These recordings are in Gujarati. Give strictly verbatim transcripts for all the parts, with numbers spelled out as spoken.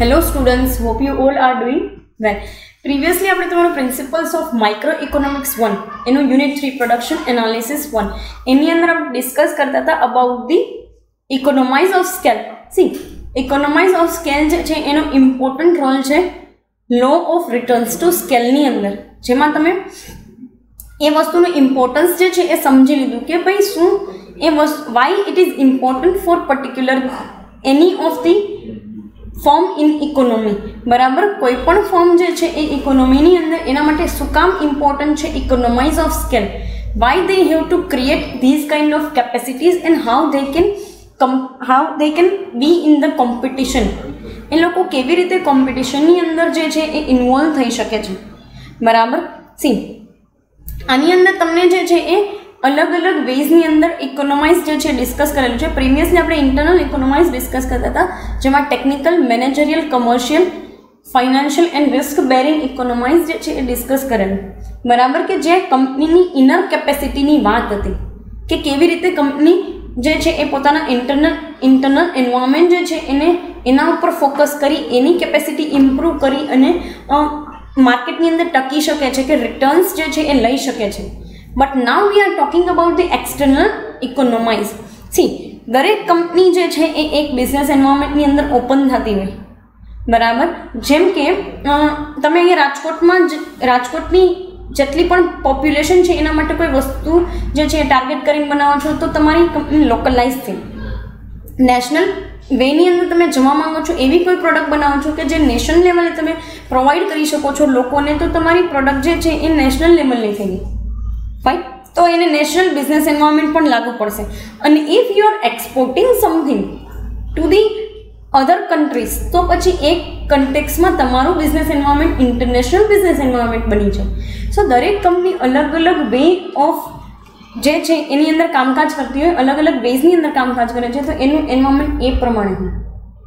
Hello students, hope you all are doing well. Previously આપણે તમારું principles of microeconomics one એનું unit three production analysis one એની અંદર આપણે ડિસ્કસ કરતા હતા about the economies of scale. See economies of scale જે છે એનો ઇમ્પોર્ટન્ટ રોલ છે લો ઓફ રિટર્ન્સ ટુ સ્કેલની અંદર, જેમાં તમે એ વસ્તુનું ઇમ્પોર્ટન્સ જે છે એ સમજી લીધું કે ભાઈ શું એ વસ્તુ why it is important for particular any of the form in economy. બરાબર, કોઈ પણ ફોર્મ જે છે એ ઇકોનોમીની અંદર એના માટે શું કામ ઇમ્પોર્ટન્ટ છે economies of scale, why they have to create these kind of capacities and how they can how they can be in the competition. એ લોકો કેવી રીતે કોમ્પિટિશનની અંદર જે છે એ ઇન્વોલ્વ થઈ શકે છે. બરાબર, સી આની અંદર તમને જે છે એ અલગ અલગ વેઝની અંદર ઇકોનોમાઇઝ જે છે ડિસ્કસ કરેલું છે. પ્રીવિયસલી આપણે ઇન્ટરનલ ઇકોનોમાઇઝ ડિસ્કસ કરતા હતા, જેમાં technical, managerial, commercial, financial and risk bearing economies જે છે એ ડિસ્કસ કરેલું. બરાબર, કે જે કંપનીની ઇનર કેપેસિટીની વાત હતી કે કેવી રીતે કંપની જે છે એ પોતાના ઇન્ટરનલ ઇન્ટરનલ એન્વાયરમેન્ટ જે છે એને એના ઉપર ફોકસ કરી એની કેપેસિટી ઇમ્પ્રૂવ કરી અને માર્કેટની અંદર ટકી શકે છે, કે રિટર્ન્સ જે છે એ લઈ શકે છે. But now we are talking about the external economies. See દરેક કંપની જે છે એ એક બિઝનેસ એન્વાયરમેન્ટની અંદર ઓપન થતી હોય. બરાબર, જેમ કે તમે અહીંયા રાજકોટમાં જ રાજકોટની જેટલી પણ પોપ્યુલેશન છે એના માટે કોઈ વસ્તુ જે છે એ ટાર્ગેટ કરીને બનાવો છો તો તમારી કંપની લોકલાઇઝ થઈ. નેશનલ વેની અંદર તમે જવા માંગો છો એવી કોઈ પ્રોડક્ટ બનાવો છો કે જે નેશનલ લેવલે તમે પ્રોવાઈડ કરી શકો છો લોકોને, તો તમારી પ્રોડક્ટ જે છે એ નેશનલ લેવલની થઈ ગઈ. ફાઇન, તો એને નેશનલ બિઝનેસ એન્વાયરમેન્ટ પણ લાગુ પડશે. અને if you are exporting something to the other countries, તો પછી એક કન્ટેક્સમાં તમારું business environment international business environment બની છે. સો દરેક કંપની અલગ અલગ વે ઓફ જે છે એની અંદર કામકાજ કરતી હોય, અલગ અલગ વેઝની અંદર કામકાજ કરે છે, તો એનું એન્વાયરમેન્ટ એ પ્રમાણે હોય.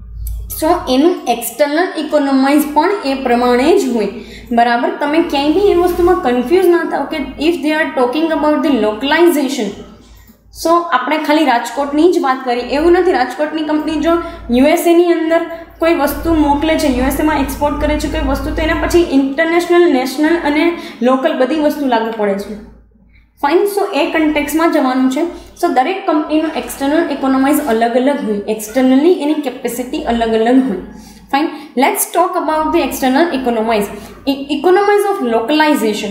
સો એનું એક્સટર્નલ ઇકોનોમાઇઝ પણ એ પ્રમાણે જ હોય. બરાબર, તમે ક્યાંય બી એ વસ્તુમાં કન્ફ્યુઝ ના થાવ કે if they are talking about the localisation, so આપણે ખાલી રાજકોટની જ વાત કરી એવું નથી. રાજકોટની કંપની જો યુએસએની અંદર કોઈ વસ્તુ મોકલે છે, યુએસએમાં એક્સપોર્ટ કરે છે કોઈ વસ્તુ, તો એના પછી ઇન્ટરનેશનલ, નેશનલ અને લોકલ બધી વસ્તુ લાગુ પડે છે. ફાઇન, સો એ કન્ટેક્સમાં જવાનું છે. સો દરેક કંપનીનું એક્સટર્નલ ઇકોનોમાઇઝ અલગ અલગ હોય, એક્સટર્નલી એની કેપેસિટી અલગ અલગ હોય. Fine, let's talk about the external economies. Economies of localisation.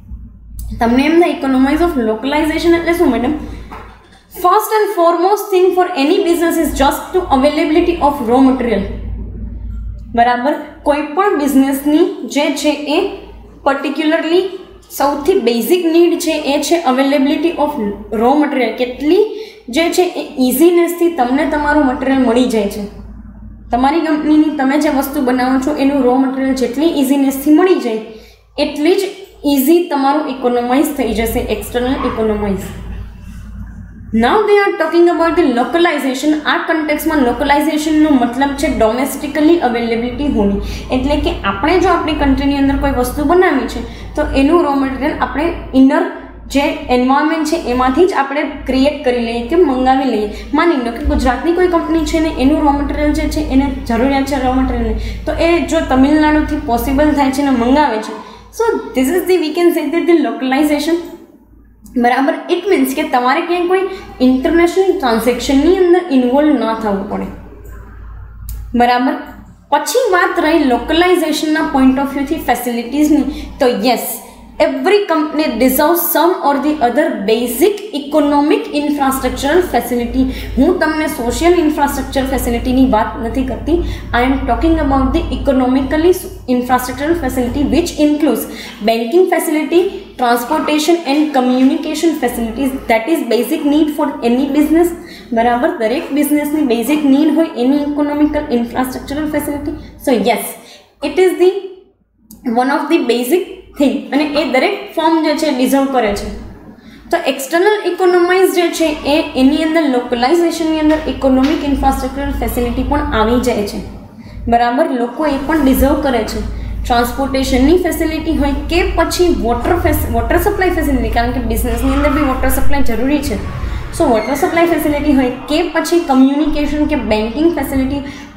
તમને એમ થાય ઇકોનોમાઇઝ ઓફ લોકલાઇઝેશન એટલે શું madam? First and foremost thing for any business is just to availability of raw material. બરાબર, કોઈ પણ બિઝનેસની જે છે એ પર્ટિક્યુલરલી સૌથી બેઝિક નીડ છે એ છે અવેલેબિલિટી ઓફ રો મટીરિયલ. કેટલી જે છે એ ઇઝીનેસથી તમને તમારું મટીરિયલ મળી જાય છે. તમારી કંપનીની તમે જે વસ્તુ બનાવો છો એનું રો મટીરિયલ જેટલી ઇઝીનેસથી મળી જાય એટલી જ ઇઝી તમારું ઇકોનોમાઇઝ થઈ જશે, external economies. Now they are talking about the localisation. આ કન્ટેક્સમાં લોકલાઇઝેશનનો મતલબ છે ડોમેસ્ટિકલી અવેલેબિલિટી હોની. એટલે કે આપણે જો આપણી કન્ટ્રીની અંદર કોઈ વસ્તુ બનાવી છે તો એનું રો મટીરિયલ આપણે ઇનર જે એન્વાયરમેન્ટ છે એમાંથી જ આપણે ક્રિએટ કરી લઈએ કે મંગાવી લઈએ. માની લો કે ગુજરાતની કોઈ કંપની છે ને એનું રો મટીરિયલ જે છે એને જરૂરિયાત છે રો મટીરિયલની, તો એ જો તમિલનાડુથી પોસિબલ થાય છે ને મંગાવે છે, so this is the we can say that the localisation. બરાબર, ઇટ મીન્સ કે તમારે ક્યાંય કોઈ ઇન્ટરનેશનલ ટ્રાન્ઝેક્શનની અંદર ઇન્વોલ્વ ના થવું પડે. બરાબર, પછી વાત રહી લોકલાઇઝેશનના પોઈન્ટ ઓફ વ્યૂથી ફેસિલિટીઝની, તો yes, every company deserves some or the other basic economic infrastructural facility. હું તમને સોશિયલ ઇન્ફ્રાસ્ટ્રક્ચર ફેસિલિટીની વાત નથી કરતી. I am talking about the economically infrastructural facility which includes banking facility, transportation and communication facilities. That is basic need for any business. બરાબર, દરેક બિઝનેસની બેઝિક નીડ હોય એની economical infrastructural facility. So yes, it is the one of the basic thing, અને એ દરેક ફોર્મ જે છે ડિઝર્વ કરે છે. તો એક્સટર્નલ ઇકોનોમાઇઝ જે છે એ એની અંદર લોકલાઇઝેશનની અંદર ઇકોનોમિક ઇન્ફ્રાસ્ટ્રક્ચરલ ફેસિલિટી પણ આવી જાય છે. બરાબર, લોકો એ પણ ડિઝર્વ કરે છે. ટ્રાન્સપોર્ટેશનની ફેસિલિટી હોય કે પછી વોટર વોટર સપ્લાય ફેસિલિટી, કારણ કે બિઝનેસની અંદર બી વોટર સપ્લાય જરૂરી છે. સો વોટર સપ્લાય ફેસિલિટી હોય કે પછી કમ્યુનિકેશન કે banking facility or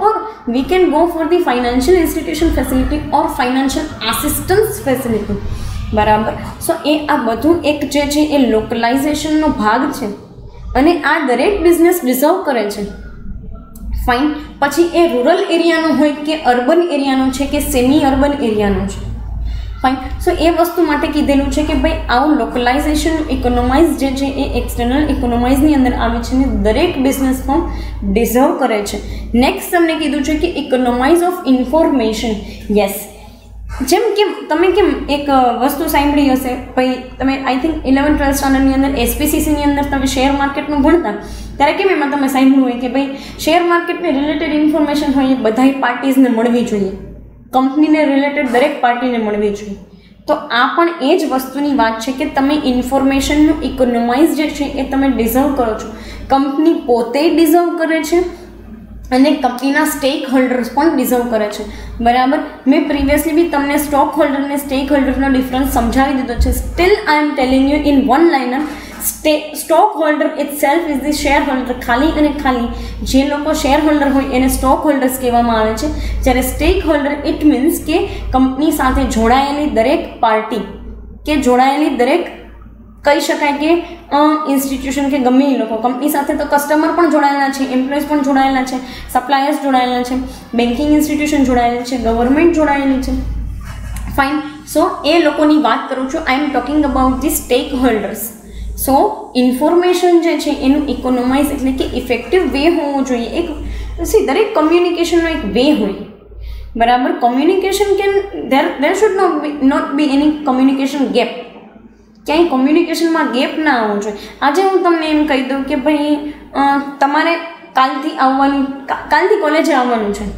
we can go for the financial institution facility or financial assistance facility. બરાબર. સો એ આ બધું એક જે છે એ લોકલાઇઝેશનનો ભાગ છે અને આ દરેક બિઝનેસ ડિઝર્વ કરે છે. ફાઇન. પછી એ રૂરલ એરિયાનો હોય કે અર્બન એરિયાનો છે કે સેમી અર્બન એરિયાનો છે. ફાઇન. સો એ વસ્તુ માટે કીધેલું છે કે ભાઈ આવું લોકલાઇઝેશન ઇકોનોમાઇઝ જે છે એ એક્સટર્નલ ઇકોનોમાઇઝની અંદર આવે છે ને દરેક બિઝનેસ ફોર્મ ડિઝર્વ કરે છે. નેક્સ્ટ તમને કીધું છે કે ઇકોનોમાઇઝ ઓફ ઇન્ફોર્મેશન. યસ, જેમ કે તમે કેમ એક વસ્તુ સાંભળી હશે ભાઈ, તમે આઈ થિંક ઇલેવન ટ્વેલ્થ સ્ટાન્ડર્ડની અંદર એસપીસીસીની અંદર તમે શેર માર્કેટનું ભણતા ત્યારે કેમ એમાં તમે સાંભળ્યું હોય કે ભાઈ શેર માર્કેટને રિલેટેડ ઇન્ફોર્મેશન હોય એ બધાય પાર્ટીઝને મળવી જોઈએ, કંપનીને રિલેટેડ દરેક પાર્ટીને મળવી જોઈએ. તો આ પણ એ જ વસ્તુની વાત છે કે તમે ઇન્ફોર્મેશનનું ઇકોનોમાઇઝ જે છે એ તમે ડિઝર્વ કરો છો. કંપની પોતે ડિઝર્વ કરે છે અને કંપનીના સ્ટેક હોલ્ડર્સ પણ ડિઝર્વ કરે છે. બરાબર. મેં પ્રીવિયસલી બી તમને સ્ટોક હોલ્ડર અને સ્ટેક હોલ્ડરનો ડિફરન્સ સમજાવી દીધો છે. Still I am telling you in one liner, સ્ટે stock holder itself is the share holder. ખાલી અને ખાલી જે લોકો શેર હોલ્ડર હોય એને સ્ટોક હોલ્ડર્સ કહેવામાં આવે છે. જ્યારે સ્ટેક હોલ્ડર ઇટ મીન્સ કે કંપની સાથે જોડાયેલી દરેક પાર્ટી કે જોડાયેલી દરેક કહી શકાય કે ઇન્સ્ટિટ્યુશન કે ગમે એ લોકો, કંપની સાથે તો કસ્ટમર પણ જોડાયેલા છે, એમ્પ્લોઈઝ પણ જોડાયેલા છે, સપ્લાયર્સ જોડાયેલા છે, બેન્કિંગ ઇન્સ્ટિટ્યુશન જોડાયેલી છે, ગવર્મેન્ટ જોડાયેલી છે. ફાઇન. સો એ લોકોની વાત કરું છું. I am talking about the stake holders. So information જે છે એનું ઇકોનોમાઇઝ એટલે કે ઇફેક્ટિવ વે હોવો જોઈએ. એક સી દરેક કમ્યુનિકેશનનો એક વે હોય. બરાબર. Communication can there there should not be not be any communication gap. ક્યાંય કોમ્યુનિકેશનમાં ગેપ ના આવવો જોઈએ. આજે હું તમને એમ કહી દઉં કે ભાઈ તમારે કાલથી આવવાનું, કાલથી કોલેજે આવવાનું છે,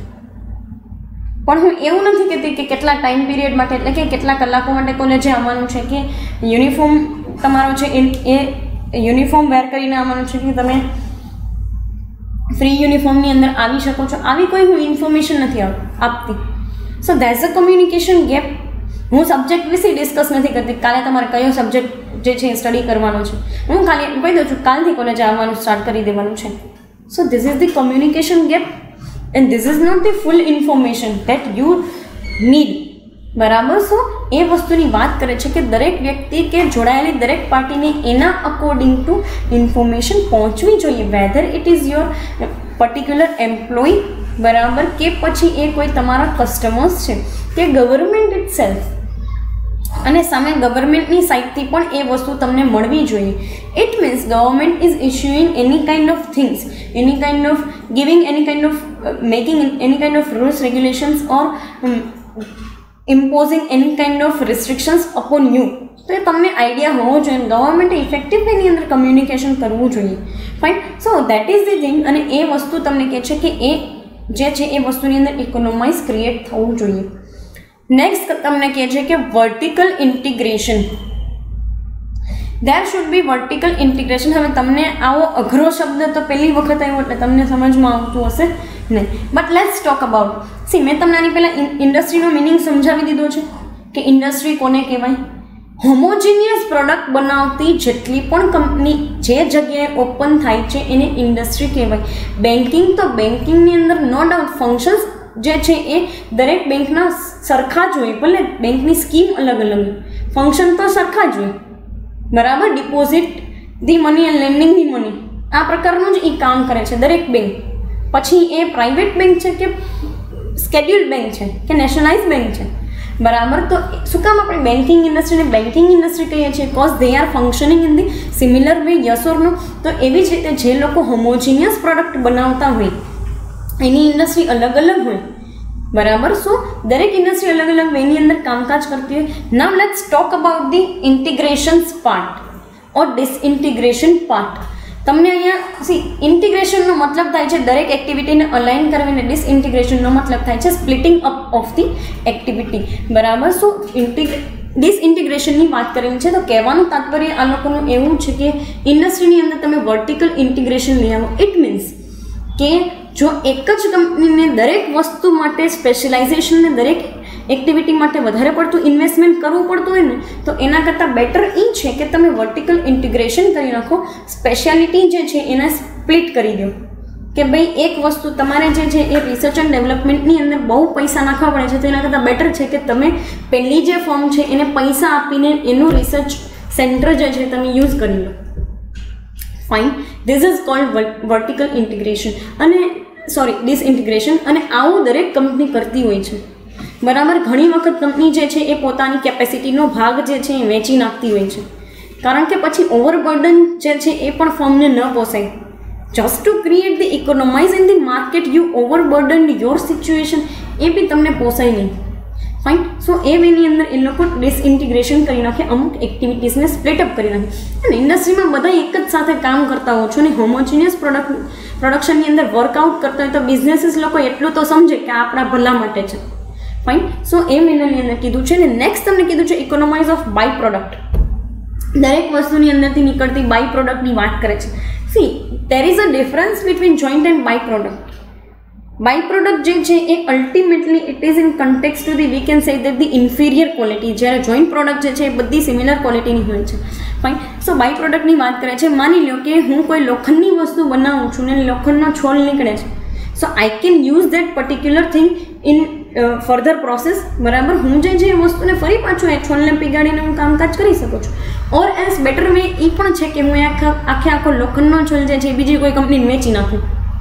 પણ હું એવું નથી કહેતી કે કેટલા ટાઈમ પીરિયડ માટે એટલે કે કેટલા કલાકો માટે કોલેજે આવવાનું છે, કે યુનિફોર્મ તમારો છે એ એ યુનિફોર્મ વેર કરીને આવવાનું છે, કે તમે ફ્રી યુનિફોર્મની અંદર આવી શકો છો. આવી કોઈ હું ઇન્ફોર્મેશન નથી આપતી. So that's a communication gap. હું સબ્જેક્ટ વિશે ડિસ્કસ નથી કરતી કાલે તમારે કયો સબ્જેક્ટ જે છે એ સ્ટડી કરવાનો છે. હું ખાલી કહી દઉં છું કાલથી કોલેજે આવવાનું સ્ટાર્ટ કરી દેવાનું છે. So this is the communication gap and this is not the full information that you need. બરાબર. સો એ વસ્તુની વાત કરે છે કે દરેક વ્યક્તિ કે જોડાયેલી દરેક પાર્ટીને એના અકોર્ડિંગ ટુ ઇન્ફોર્મેશન પહોંચવી જોઈએ. Whether it is your particular employ, બરાબર, કે પછી એ કોઈ તમારા કસ્ટમર્સ છે કે ગવર્મેન્ટ ઇટ સેલ્ફ. અને સામે ગવર્મેન્ટની સાઇડથી પણ એ વસ્તુ તમને મળવી જોઈએ. It means government is issuing any kind of things, any kind of giving any kind of making any kind of rules regulations or imposing any kind of restrictions upon you. તો એ તમને આઈડિયા હોવો જોઈએ. ગવર્મેન્ટે ઇફેક્ટિવ વેની અંદર કમ્યુનિકેશન કરવું જોઈએ. Fine. So that is the thing. અને એ વસ્તુ તમને કહે છે કે એ જે છે એ વસ્તુની અંદર ઇકોનોમાઇઝ ક્રિએટ થવું જોઈએ. નેક્સ્ટ તમને કહે છે કે vertical integration. There should be vertical integration. હવે તમને આવો અઘરો શબ્દ તો પહેલી વખત આવ્યો એટલે તમને સમજમાં આવતું હશે નહીં, but let's talk about. See મેં તમને આની પહેલાં ઇન્ડસ્ટ્રીનો મિનિંગ સમજાવી દીધો છે કે ઇન્ડસ્ટ્રી કોને કહેવાય. હોમોજીનિયસ પ્રોડક્ટ બનાવતી જેટલી પણ કંપની જે જગ્યાએ ઓપન થાય છે એને ઇન્ડસ્ટ્રી કહેવાય. બેન્કિંગ તો બેન્કિંગની અંદર નો ડાઉટ ફંક્શન્સ જે છે એ દરેક બેંકના સરખા જ હોય, ભલે બેંકની સ્કીમ અલગ અલગ, ફંક્શન તો સરખા જ હોય. બરાબર. Deposit the money and lending the money આ પ્રકારનું જ એ કામ કરે છે દરેક બેંક. પછી એ પ્રાઇવેટ બેંક છે કે સ્કેડ્યુલ્ડ બેંક છે કે નેશનલાઇઝ બેંક છે. બરાબર. તો શું કામ આપણે બેન્કિંગ ઇન્ડસ્ટ્રીને બેન્કિંગ ઇન્ડસ્ટ્રી કહીએ છીએ? Cause they are functioning in the similar way. Yes or no? તો એવી જ રીતે જે લોકો હોમોજીનિયસ પ્રોડક્ટ બનાવતા હોય એની ઇન્ડસ્ટ્રી અલગ અલગ હોય. બરાબર. સો દરેક ઇન્ડસ્ટ્રી અલગ અલગ વેની અંદર કામકાજ કરતી હોય. Now let's talk about the integrations part or disintegration part. તમને અહીંયા સી ઇન્ટિગ્રેશનનો મતલબ થાય છે દરેક એક્ટિવિટીને અલાઇન કરવીને. ડિસઇન્ટિગ્રેશનનો મતલબ થાય છે splitting up of the activity. બરાબર. સો ઇન્ટિગ્રે ડિસઇન્ટિગ્રેશનની વાત કરેલી છે. તો કહેવાનું તાત્પર્ય આ લોકોનું એવું છે કે ઇન્ડસ્ટ્રીની અંદર તમે વર્ટિકલ ઇન્ટિગ્રેશન લઈ આવો. ઇટ મીન્સ કે જો એક જ કંપનીને દરેક વસ્તુ માટે સ્પેશિયલાઇઝેશનને દરેક એક્ટિવિટી માટે વધારે પડતું ઇન્વેસ્ટમેન્ટ કરવું પડતું હોય ને, તો એના કરતાં બેટર એ છે કે તમે વર્ટિકલ ઇન્ટિગ્રેશન કરી નાખો. સ્પેશિયાલિટી જે છે એને સ્પ્લિટ કરી દો. કે ભાઈ એક વસ્તુ તમારે જે છે એ રિસર્ચ એન્ડ ડેવલપમેન્ટની અંદર બહુ પૈસા નાખવા પડે છે, તેના કરતાં બેટર છે કે તમે પહેલી જે ફોર્મ છે એને પૈસા આપીને એનું રિસર્ચ સેન્ટર જે છે તમે યુઝ કરી લો. Fine, this is called vertical integration અને સોરી ડિસઇન્ટિગ્રેશન. અને આવું દરેક કંપની કરતી હોય છે, બરાબર. ઘણી વખત કંપની જે છે એ પોતાની કેપેસિટીનો ભાગ જે છે એ વેચી નાખતી હોય છે, કારણ કે પછી ઓવરબર્ડન જે છે એ પણ ફર્મને ન પોસાય. Just to create the economies in the market you overburden your situation, એ બી તમને પોસાય નહીં. ફાઇન, સો એ વેની અંદર એ લોકો ડિસઇન્ટિગ્રેશન કરી નાખે, અમુક એક્ટિવિટીઝને સ્પ્લિટઅપ કરી નાખે. અને ઇન્ડસ્ટ્રીમાં બધા એક જ સાથે કામ કરતા હો છો ને હોમોજીનિયસ પ્રોડક્ટ પ્રોડક્શનની અંદર વર્કઆઉટ કરતા હોય તો બિઝનેસીસ લોકો એટલું તો સમજે કે આ આપણા ભલા માટે છે. ફાઇન, સો એ મેનરની અંદર કીધું છે. ને નેક્સ્ટ તમને કીધું છે ઇકોનોમાઇઝ ઓફ બાય પ્રોડક્ટ. દરેક વસ્તુની અંદરથી નીકળતી બાય પ્રોડક્ટની વાત કરે છે. See, there is a difference between joint and by product. By product જે છે એ ultimately it is in context to the we can say that the inferior quality, જ્યારે જોઈન્ટ પ્રોડક્ટ જે છે એ બધી સિમિલર ક્વોલિટીની હોય છે. ફાઇન, સો બાય પ્રોડક્ટની વાત કરે છે. માની લો કે હું કોઈ લોખંડની વસ્તુ બનાવું છું ને લોખંડનો છોલ નીકળે છે, so I can use that particular thing in further process, બરાબર. હું જે છે એ વસ્તુને ફરી પાછું એ છોલને પીગાડીને હું કામકાજ કરી શકું છું. ઓર એલ્સ બેટર વે એ પણ છે કે હું આખા આખે આખો લોખંડનો છોલ જે છે એ બીજી કોઈ કંપનીને વેચી નાખું,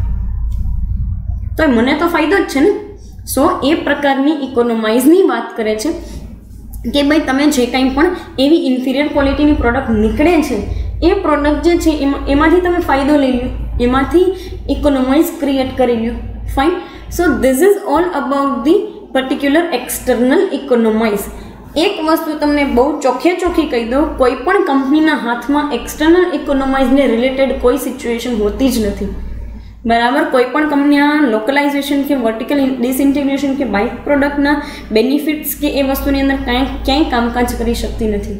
તો મને તો ફાયદો જ છે ને. સો એ પ્રકારની ઇકોનોમાઇઝની વાત કરે છે કે ભાઈ તમે જે કંઈ પણ એવી ઇન્ફિરિયર ક્વોલિટીની પ્રોડક્ટ નીકળે છે એ પ્રોડક્ટ જે છે એમાં એમાંથી તમે ફાયદો લઈ લો, એમાંથી ઇકોનોમાઇઝ ક્રિએટ કરી લો. Fine, so this is all about the particular external economies. એક વસ્તુ તમને બહુ ચોખ્ખે ચોખ્ખી કહી દો, કોઈ પણ કંપનીના હાથમાં એક્સટર્નલ ઇકોનોમાઇઝને રિલેટેડ કોઈ સિચ્યુએશન હોતી જ નથી, બરાબર. કોઈ પણ કંપની આ લોકલાઇઝેશન કે વર્ટિકલ ડિસઇન્ટિગ્રેશન કે બાય પ્રોડક્ટના બેનિફિટ્સ કે એ વસ્તુની અંદર કાંઈ ક્યાંય કામકાજ કરી શકતી નથી.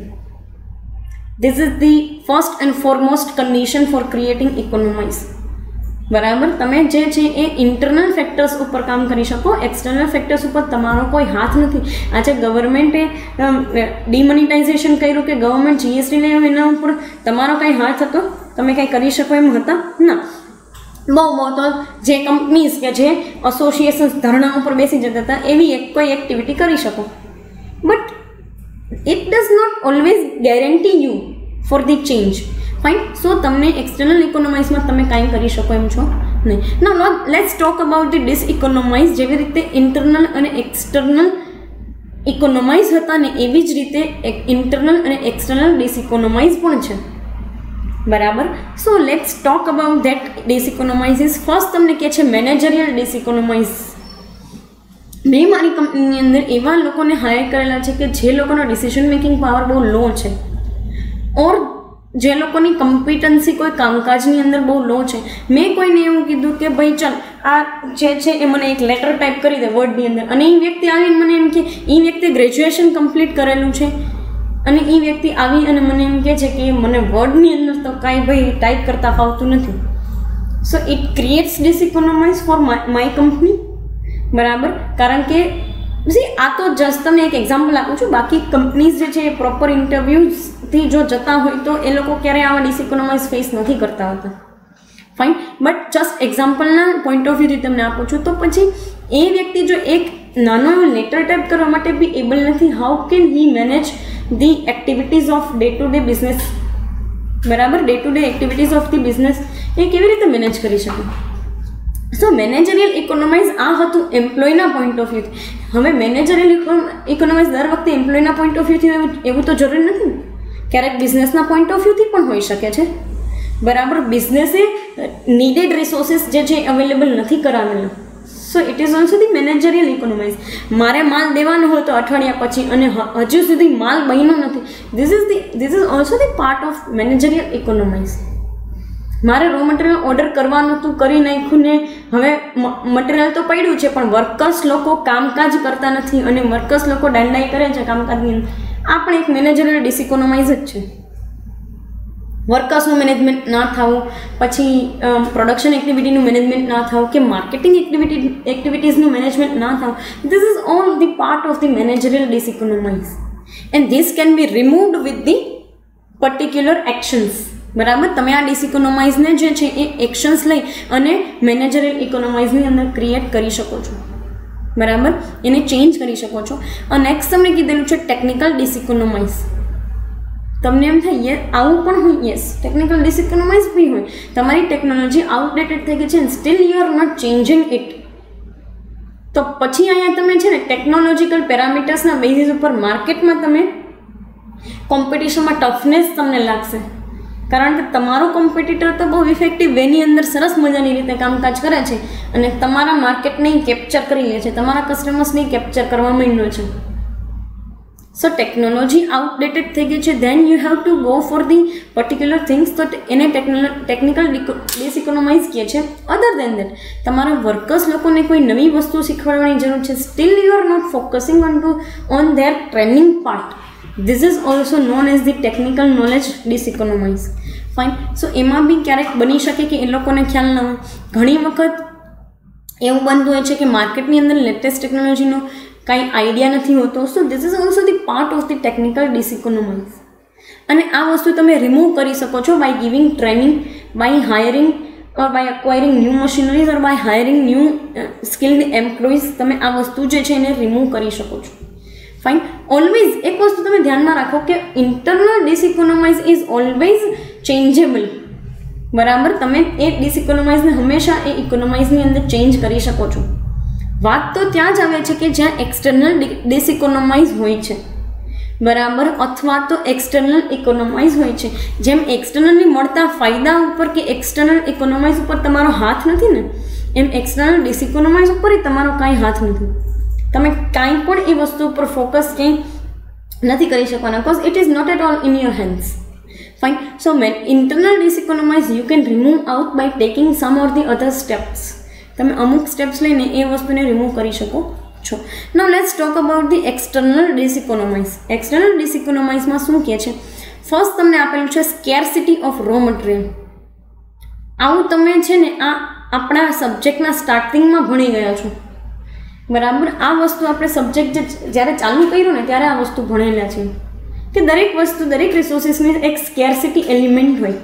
This is the first and foremost condition for creating economies, બરાબર. તમે જે છે એ ઇન્ટરનલ ફેક્ટર્સ ઉપર કામ કરી શકો, એક્સટર્નલ ફેક્ટર્સ ઉપર તમારો કોઈ હાથ નથી. આજે ગવર્મેન્ટે ડિમોનિટાઇઝેશન કર્યું કે ગવર્મેન્ટ જીએસટી લેવું, એના ઉપર તમારો કાંઈ હાથ હતો? તમે કાંઈ કરી શકો એમ હતા ના. બહુ બહુ તો જે કંપનીઝ કે જે એસોસિએશન્સ ધરણા ઉપર બેસી જતા હતા એવી એક કોઈ એક્ટિવિટી કરી શકો, but it does not always guarantee you for the change. Fine, so તમને એક્સટર્નલ ઇકોનોમાઇઝમાં તમે કાંઈ કરી શકો એમ છો નહીં. ના no let's talk about the diseconomies. જેવી રીતે ઇન્ટરનલ અને એક્સટર્નલ ઇકોનોમાઇઝ હતા ને એવી જ રીતે ઇન્ટરનલ અને એક્સટર્નલ ડિસઇકોનોમાઇઝ પણ છે, બરાબર. So let's talk about that diseconomies. First તમને કહે છે મેનેજરિયલ ડિસઇકોનોમાઇઝ. મેં મારી કંપનીની અંદર એવા લોકોને હાયર કરેલા છે કે જે લોકોનો ડિસિઝન મેકિંગ પાવર બહુ લો છે, ઓર જે લોકોની કમ્પિટન્સી કોઈ કામકાજની અંદર બહુ લો છે. મેં કોઈને એવું કીધું કે ભાઈ ચાલ આ જે છે એ મને એક લેટર ટાઈપ કરી દે વર્ડની અંદર, અને એ વ્યક્તિ આવીને મને એમ કે એ વ્યક્તિ ગ્રેજ્યુએશન કમ્પ્લીટ કરેલું છે, અને એ વ્યક્તિ આવી અને મને એમ કહે છે કે મને વર્ડની અંદર તો કાંઈ ભાઈ ટાઈપ કરતાં ફાવતું નથી. So it creates diseconomies for my company, બરાબર. કારણ કે સી આ તો જસ્ટ તમને એક એક્ઝામ્પલ આપું છું. બાકી કંપનીઝ જે છે એ પ્રોપર ઇન્ટરવ્યૂઝથી જો જતા હોય તો એ લોકો ક્યારેય આવા ડિસઇકોનોમાઇઝ ફેસ નથી કરતા હોતા. ફાઇન, બટ જસ્ટ એક્ઝામ્પલના પોઈન્ટ ઓફ વ્યૂથી તમને આપું છું. તો પછી એ વ્યક્તિ જો એક નાનો એવો લેટર ટાઈપ કરવા માટે બી એબલ નથી, how can he manage the activities of day to day business, બરાબર. Day to day activities of the business એ કેવી રીતે મેનેજ કરી શકે? સો મેનેજરિયલ ઇકોનોમાઇઝ આ હતું એમ્પ્લોયના પોઈન્ટ ઓફ વ્યૂથી. હવે મેનેજરિયલ ઇકોનોમાઇઝ દર વખતે એમ્પ્લોયના પોઈન્ટ ઓફ વ્યૂથી એવું એવું તો જરૂરી નથી ને, ક્યારેક બિઝનેસના પોઈન્ટ ઓફ વ્યૂથી પણ હોઈ શકે છે, બરાબર. બિઝનેસે નીડેડ રિસોર્સિસ જે છે અવેલેબલ નથી કરાવેલા. So it is also the managerial economies. મારે માલ દેવાનો હોય તો અઠવાડિયા પછી અને હજુ સુધી માલ બન્યો નથી, this is the this is also the part of managerial economies. મારે રો મટીરિયલ ઓર્ડર કરવાનું હતું, કરી નાખ્યું ને હવે મટીરિયલ તો પડ્યું છે પણ વર્કર્સ લોકો કામકાજ કરતા નથી અને વર્કર્સ લોકો દાંડાઈ કરે છે કામકાજની અંદર. આ પણ એક મેનેજરિયલ ડિસઇકોનોમાઇઝ જ છે. વર્કર્સનું મેનેજમેન્ટ ના થવું, પછી પ્રોડક્શન એક્ટિવિટીનું મેનેજમેન્ટ ના થવું, કે માર્કેટિંગ એક્ટિવિટી એક્ટિવિટીઝનું મેનેજમેન્ટ ના થવું, this is all the part of the managerial diseconomies and this can be removed with the particular actions. બરાબર. તમે આ ડિસઇકોનોમાઇઝને જે છે એ એક્શન્સ લઈ અને મેનેજરિયલ ઇકોનોમાઇઝની અંદર ક્રિએટ કરી શકો છો, બરાબર, એને ચેન્જ કરી શકો છો. અને નેક્સ્ટ તમને કીધેલું છે ટેકનિકલ ડિસઇકોનોમાઇઝ. તમને એમ થાય યે આવું પણ હોય, યસ ટેકનિકલ ડિસઇકોનોમાઇઝ બી હોય. તમારી ટેકનોલોજી આઉટડેટેડ થઈ ગઈ છે અને still you are not changing it. તો પછી અહીંયા તમે છે ને ટેકનોલોજીકલ પેરામીટર્સના બેઝિસ ઉપર માર્કેટમાં તમે કોમ્પિટિશનમાં ટફનેસ તમને લાગશે, કારણ કે તમારો કોમ્પિટિટર તો બહુ ઇફેક્ટિવ વેની અંદર સરસ મજાની રીતે કામકાજ કરે છે અને તમારા માર્કેટને કેપ્ચર કરી લે છે, તમારા કસ્ટમર્સને કેપ્ચર કરવા માંડ્યો છે. સો ટેકનોલોજી આઉટડેટેડ થઈ ગઈ છે, then you have to go for the particular things. તો એને ટેકનિકલ ડિસઇકોનોમાઇઝ કહે છે. અધર દેન દેટ તમારા વર્કર્સ લોકોને કોઈ નવી વસ્તુ શીખવાડવાની જરૂર છે, still you are not focusing on to on their training part. This is also known as the technical knowledge diseconomies. Fine. So એમાં બી ક્યારેક બની શકે કે એ લોકોને ખ્યાલ ન હોય. ઘણી વખત એવું બનતું હોય છે કે માર્કેટની અંદર લેટેસ્ટ ટેકનોલોજીનો કાંઈ આઈડિયા નથી હોતો. So this is also the part of the technical diseconomies. અને આ વસ્તુ તમે રિમૂવ કરી શકો છો by giving training, by hiring or by acquiring new machineries or by hiring new skilled employees. તમે આ વસ્તુ જે છે એને રિમૂવ કરી શકો છો. ફાઇન. ઓલવેઝ એક વસ્તુ તમે ધ્યાનમાં રાખો કે internal diseconomies is always changeable, બરાબર. તમે એ ડિસઇકોનોમાઇઝને હંમેશા એ ઇકોનોમાઇઝની અંદર ચેન્જ કરી શકો છો. વાત તો ત્યાં જ આવે છે કે જ્યાં એક્સટર્નલ ડિસઇકોનોમાઇઝ હોય છે, બરાબર, અથવા તો એક્સટર્નલ ઇકોનોમાઇઝ હોય છે. જેમ એક્સટર્નલી મળતા ફાયદા ઉપર કે એક્સટર્નલ ઇકોનોમાઇઝ ઉપર તમારો હાથ નથી ને, એમ એક્સટર્નલ ડિસઇકોનોમાઇઝ ઉપર તમારો કાંઈ હાથ નથી. તમે કાંઈ પણ એ વસ્તુ ઉપર ફોકસ ક્યાંય નથી કરી શકવાના, because it is not at all in your hands. Fine. So man internal diseconomies you can remove out by taking some or the other steps. તમે અમુક સ્ટેપ્સ લઈને એ વસ્તુને રિમૂવ કરી શકો છો. Now let's talk about the external diseconomies. External ડિસઇકોનોમાઇઝમાં શું કહે છે? ફર્સ્ટ તમને આપેલું છે સ્કેર્સિટી ઓફ રો મટીરિયલ. આવું તમે છે ને આ આપણા સબ્જેક્ટના સ્ટાર્ટિંગમાં ભણી ગયા છો, બરાબર. આ વસ્તુ આપણે સબ્જેક્ટ જે જ્યારે ચાલુ કર્યું ને ત્યારે આ વસ્તુ ભણેલા છે કે દરેક વસ્તુ, દરેક રિસોર્સિસની એક સ્કેર્સિટી એલિમેન્ટ હોય,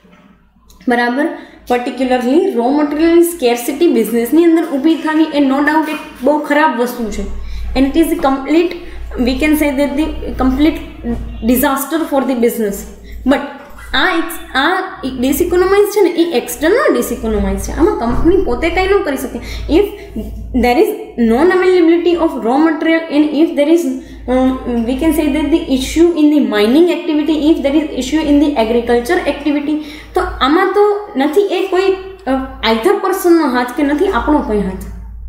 બરાબર. પર્ટિક્યુલરલી રો મટીરિયલની સ્કેર્સિટી બિઝનેસની અંદર ઊભી થવી એ નો ડાઉટ એક બહુ ખરાબ વસ્તુ છે. And it is complete, we can say that the complete disaster for the business. But આ આ ડિસઇકોનોમાઇઝ છે ને એ એક્સટર્નલ ડિસઇકોનોમાઇઝ છે. આમાં કંપની પોતે કંઈ ન કરી શકે. If there is non availability of raw material and if there is um, we can say that the issue in the mining activity, if there is issue in the agriculture activity, તો આમાં તો નથી એ કોઈ આઈધર પર્સનનો હાથ કે નથી આપણો કોઈ હાથ.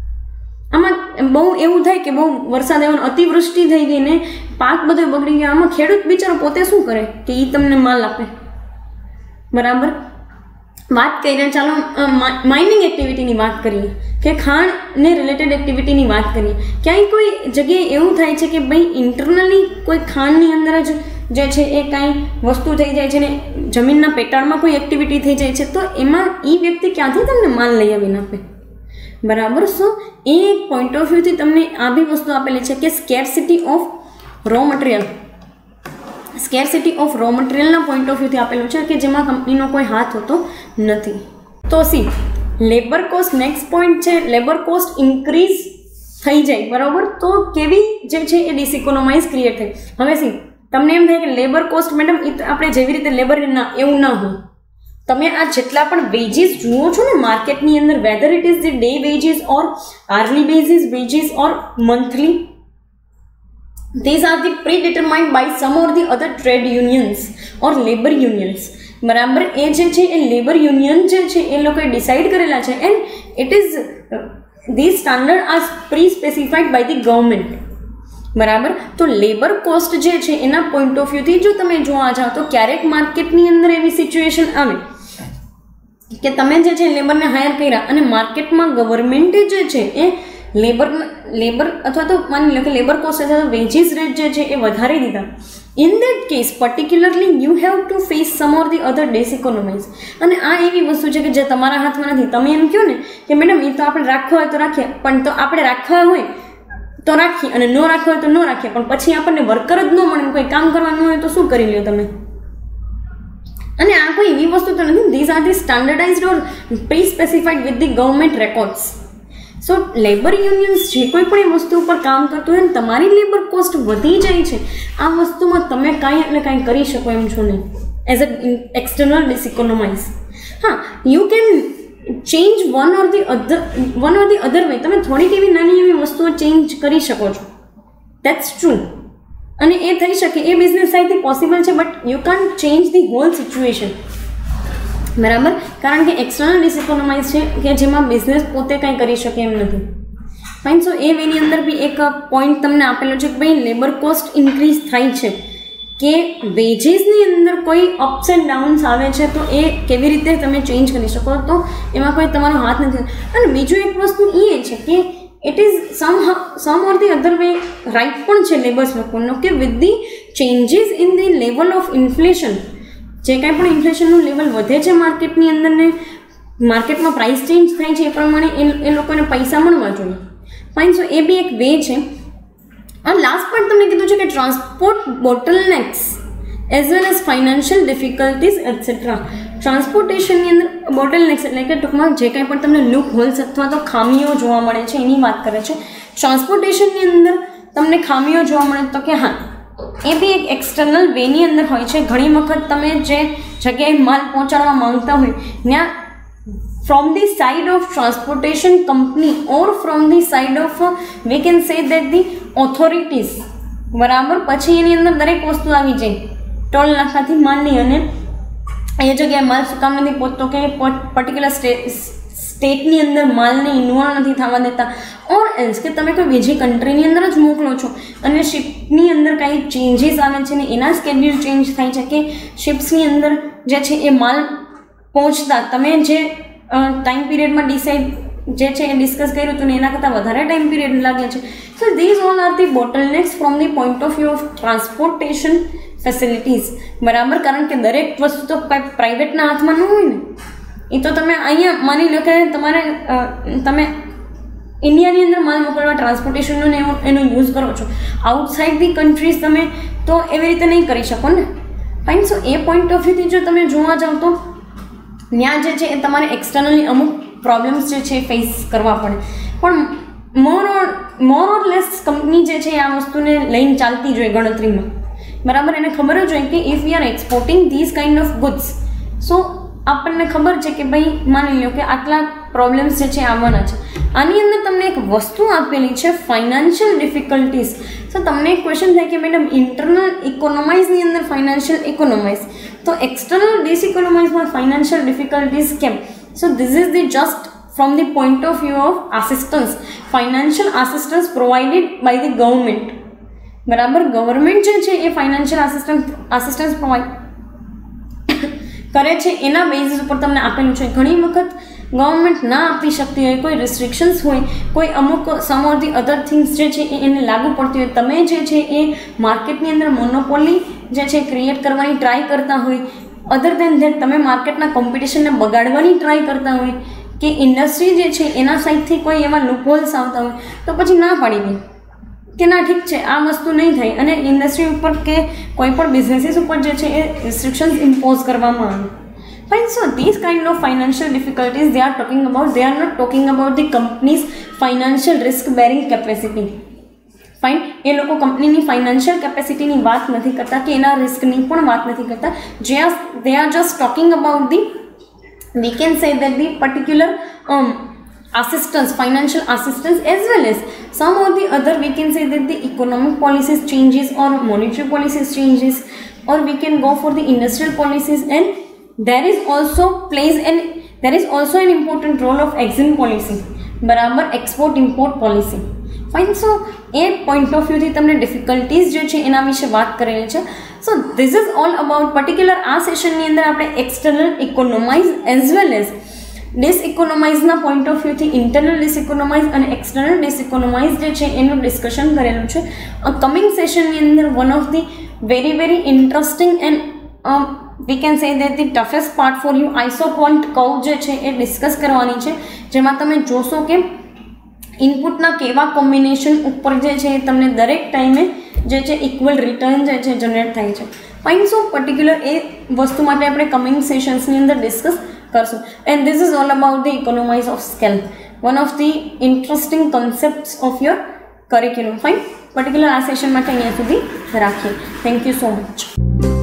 આમાં બહુ એવું થાય કે બહુ વરસાદ આવ્યો, અતિવૃષ્ટિ થઈ ગઈ ને પાક બધો બગડી ગયો. આમાં ખેડૂત બિચારો પોતે શું કરે કે એ તમને માલ આપે, બરાબર. વાત કરીએ, ચાલો માઇનિંગ એક્ટિવિટીની વાત કરીએ કે ખાણને રિલેટેડ એક્ટિવિટીની વાત કરીએ. ક્યાંય કોઈ જગ્યાએ એવું થાય છે કે ભાઈ ઇન્ટરનલી કોઈ ખાણની અંદર જ જે છે એ કાંઈ વસ્તુ થઈ જાય છે ને જમીનના પેટાળમાં કોઈ એક્ટિવિટી થઈ જાય છે, તો એમાં એ વ્યક્તિ ક્યાંથી તમને માલ લઈ આવીને આપે, બરાબર. સો એ એક પોઈન્ટ ઓફ વ્યૂથી તમને આ બી વસ્તુ આપેલી છે કે scarcity of raw material. Scarcity of raw મટીરિયલના પોઈન્ટ ઓફ વ્યૂથી આપેલું છે કે જેમાં કંપનીનો કોઈ હાથ હોતો નથી. તો see labour cost next point છે. લેબર કોસ્ટ ઇન્ક્રીઝ થઈ જાય, બરાબર. તો કેવી જે છે એ ડિસઇકોનોમાઇઝ ક્રિએટ થઈ. હવે સી તમને એમ થાય કે લેબર કોસ્ટ મેડમ એ આપણે જેવી રીતે લેબર ના, એવું ના હોય. તમે આ જેટલા પણ વેજીસ જુઓ છો ને માર્કેટની અંદર, whether it is the day wages or hourly basis wages or monthly, these are the predetermined by some or the other trade unions or labor unions, બરાબર. એ જે છે એ લેબર યુનિયન જે છે એ લોકોએ ડિસાઇડ કરેલા છે and it is these standard are pre specified by the government, બરાબર. તો લેબર કોસ્ટ જે છે એના પોઈન્ટ ઓફ વ્યૂથી જો તમે જોવા જાઓ તો ક્યારેક માર્કેટની અંદર એવી સિચ્યુએશન આવે કે તમે જે છે લેબરને હાયર કર્યા અને માર્કેટમાં ગવર્મેન્ટે જે છે એ લેબર લેબર અથવા તો માની લો કે લેબર કોસ્ટ અથવા તો વેજીસ રેટ જે છે એ વધારી દીધા. In that case particularly you have to face some or the other diseconomies. અને આ એવી વસ્તુ છે કે જે તમારા હાથમાં નથી. તમે એમ કહો ને કે મેડમ એ તો આપણે રાખવા હોય તો રાખીએ, પણ તો આપણે રાખવા હોય તો રાખીએ અને ન રાખવા હોય તો ન રાખીએ, પણ પછી આપણને વર્કર જ ન મળે, કોઈ કામ કરવાનું હોય તો શું કરી લ્યો તમે, અને આ કોઈ એવી વસ્તુ તો નથી, these are the standardised or pre specified with the government records. So labour unions જે કોઈ પણ એ વસ્તુ ઉપર કામ કરતું હોય ને તમારી લેબર કોસ્ટ વધી જાય છે, આ વસ્તુમાં તમે કાંઈ એટલે કાંઈ કરી શકો એમ છો નહીં એઝ અ એક્સટર્નલ ડિસઇકોનોમાઇઝ. હા, you can change one or the other one or the other way. તમે થોડીક એવી નાની એવી વસ્તુઓ ચેન્જ કરી શકો છો, દેટ્સ ટ્રુ, અને એ થઈ શકે, એ બિઝનેસ સાઇડથી પોસિબલ છે, but you can't change the whole situation. બરાબર, કારણ કે એક્સટર્નલ ડિસઇકોનોમાઇઝ છે કે જેમાં બિઝનેસ પોતે કંઈ કરી શકે એમ નથી. ફાઇન. સો એ વેની અંદર બી એક પોઈન્ટ તમને આપેલો છે કે ભાઈ લેબર કોસ્ટ ઇન્ક્રીઝ થાય છે, કે વેજીસની અંદર કોઈ અપ્સ એન્ડ ડાઉન્સ આવે છે તો એ કેવી રીતે તમે ચેન્જ કરી શકો, તો એમાં કોઈ તમારો હાથ નથી. અને બીજું એક વસ્તુ એ છે કે it is some some or the other way right પણ છે લેબર્સ લોકોનો કે with the changes in the level of inflation, જે કાંઈ પણ ઇન્ફ્લેશનનું લેવલ વધે છે માર્કેટની અંદર ને માર્કેટમાં પ્રાઇસ ચેન્જ થાય છે એ પ્રમાણે એ એ લોકોને પૈસા મળવા જોઈએ. ફાઇન. સો એ બી એક વે છે. અને લાસ્ટ પોઈન્ટ તમને કીધું છે કે transport bottlenecks as well as financial difficulties etcetera. ટ્રાન્સપોર્ટેશનની અંદર બોટલનેક્સ એટલે કે ટૂંકમાં જે કાંઈ પણ તમને લૂપ હોલ્સ અથવા તો ખામીઓ જોવા મળે છે એની વાત કરે છે. ટ્રાન્સપોર્ટેશનની અંદર તમને ખામીઓ જોવા મળે તો કે હા, એ બી એક એક્સટર્નલ વેની અંદર હોય છે. ઘણી વખત તમે જે જગ્યાએ માલ પહોંચાડવા માંગતા હોય ત્યાં from the side of transportation company or from the side of uh, we can say that the authorities, બરાબર, પછી એની અંદર દરેક વસ્તુ આવી જાય, ટોલ નાકાથી માંડી અને એ જગ્યાએ માલ શું કામ નથી પહોંચતો કે પર્ટિક્યુલર સ્ટેટ સ્ટેટની અંદર માલને ઇન્વોલ્વ નથી થવા દેતા, ઓર એલ્સ કે તમે કોઈ બીજી કન્ટ્રીની અંદર જ મોકલો છો અને શિપની અંદર કાંઈ ચેન્જીસ આવે છે ને એના સ્કેડ્યુલ ચેન્જ થાય છે કે શિપ્સની અંદર જે છે એ માલ પહોંચતા તમે જે ટાઈમ પીરિયડમાં ડિસાઇડ જે છે એ ડિસ્કસ કર્યું હતું ને એના કરતાં વધારે ટાઈમ પીરિયડ લાગે છે. So these all are the bottlenecks from the point of view of transportation facilities. બરાબર, કારણ કે દરેક વસ્તુ તો કાંઈ પ્રાઇવેટના હાથમાં ન હોય ને. એ તો તમે અહીંયા માની લો કે તમારે તમે ઇન્ડિયાની અંદર માલ મોકલવા ટ્રાન્સપોર્ટેશનનો ને એનો યુઝ કરો છો, આઉટસાઇડ ધી કન્ટ્રીઝ તમે તો એવી રીતે નહીં કરી શકો ને. ફાઇન. સો એ પોઈન્ટ ઓફ વ્યૂથી જો તમે જોવા જાઓ તો ત્યાં જે છે એ તમારે એક્સટર્નલી અમુક પ્રોબ્લેમ્સ જે છે એ ફેસ કરવા પડે, પણ મોર ઓર મોર ઓર લેસ કંપની જે છે આ વસ્તુને લઈને ચાલતી જોઈએ ગણતરીમાં. બરાબર, એને ખબર જ હોય કે if we are exporting these kind of goods, so આપણને ખબર છે કે ભાઈ માની લો કે આટલા પ્રોબ્લેમ્સ જે છે આવવાના છે. આની અંદર તમને એક વસ્તુ આપેલી છે ફાઇનાન્શિયલ ડિફિકલ્ટીઝ. સો તમને એક ક્વેશ્ચન થાય કે મેડમ ઇન્ટરનલ ઇકોનોમાઇઝની અંદર ફાઇનાન્શિયલ ઇકોનોમાઇઝ, તો એક્સટર્નલ ડિસઇકોનોમાઇઝમાં ફાઇનાન્શિયલ ડિફિકલ્ટીઝ કેમ? So this is the just from the point of view of assistance, financial assistance provided by the government. બરાબર, ગવર્મેન્ટ જે છે એ ફાઇનાન્શિયલ આસિસ્ટન્સ આસિસ્ટન્સ પ્રોવાઈડ કરે છે એના બેઝિસ ઉપર તમને આપેલું છે. ઘણી વખત ગવર્મેન્ટ ના આપી શકતી હોય, કોઈ રિસ્ટ્રિક્શન્સ હોય, કોઈ અમુક સમ ઓર ધી અધર થિંગ્સ જે છે એ એને લાગુ પડતી હોય, તમે જે છે એ માર્કેટની અંદર મોનોપોલી જે છે ક્રિએટ કરવાની ટ્રાય કરતા હોય, અધર દેન ધેટ તમે માર્કેટના કોમ્પિટિશનને બગાડવાની ટ્રાય કરતા હોય, કે ઇન્ડસ્ટ્રી જે છે એના સાઈડથી કોઈ એવા લૂપહોલ્સ આવતા હોય, તો પછી ના પાડી દે કે ના ઠીક છે આ વસ્તુ નહીં થાય, અને ઇન્ડસ્ટ્રી ઉપર કે કોઈ પણ બિઝનેસીસ ઉપર જે છે એ રિસ્ટ્રિક્શન્સ ઇમ્પોઝ કરવામાં આવે. Fine. So these kind of financial difficulties they are talking about, they are not talking about the company's financial risk bearing capacity. Fine. એ લોકો કંપનીની ફાઇનાન્શિયલ કેપેસિટીની વાત નથી કરતા કે એના રિસ્કની પણ વાત નથી કરતા. જે they are just talking about the we can say that the particular um, assistance, financial assistance, as well as some of the other we can say that the economic policies changes or monetary policies changes, or we can go for the industrial policies, and there is also plays an there is also an important role of EXIM policy. બરાબર, export import policy. Fine. So એ પોઈન્ટ ઓફ વ્યૂથી તમને ડિફિકલ્ટીઝ જે છે એના વિશે વાત કરેલી છે. So this is all about particular આ સેશનની અંદર આપણે external economies as well as ડિસઇકોનોમાઇઝના પોઈન્ટ ઓફ વ્યૂથી ઇન્ટરનલ ડિસઇકોનોમાઇઝ અને એક્સટર્નલ ડિસઇકોનોમાઇઝ જે છે એનું ડિસ્કશન કરેલું છે. કમિંગ સેશનની અંદર one of the very very interesting and we can say that the toughest part for you isoquant curve જે છે એ ડિસ્કસ કરવાની છે, જેમાં તમે જોશો કે ઇનપુટના કેવા કોમ્બિનેશન ઉપર જે છે એ તમને દરેક ટાઈમે જે છે ઇક્વલ રિટર્ન જે છે જનરેટ થાય છે. ફાઇન. સો પર્ટિક્યુલર એ વસ્તુ માટે આપણે કમિંગ સેશન્સની અંદર ડિસ્કસ કરશું. And this is all about the economies of scale, one of the interesting concepts of your curriculum. Fine, particular આ સેશન માટે અહીંયા સુધી રાખીએ. Thank you so much.